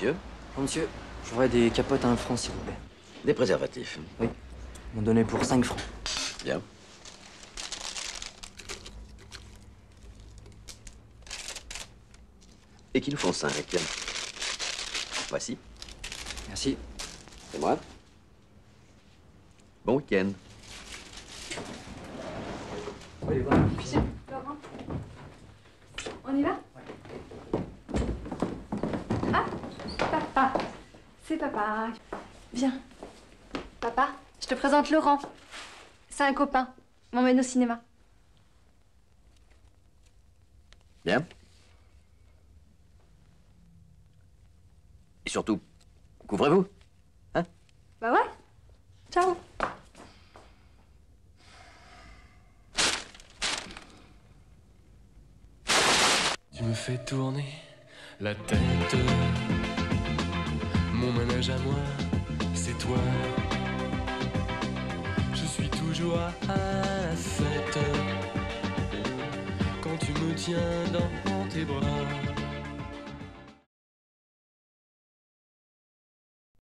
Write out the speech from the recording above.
monsieur? Bon, monsieur, je voudrais des capotes à 1 franc, s'il vous plaît. Des préservatifs. Oui. Ils m'ont donné pour 5 francs. Bien. Et qui nous font 5. Voici. Merci. C'est moi. Bon week-end. Oui, voilà. Laurent, on y va? Ah, papa. C'est papa. Viens. Papa, je te présente Laurent. C'est un copain. Il m'emmène au cinéma. Bien. Et surtout, couvrez-vous. Hein? Bah ouais. Ciao. Tu me fais tourner la tête. Mon manège à moi, c'est toi. Je suis toujours à 7 quand tu me tiens dans tes bras.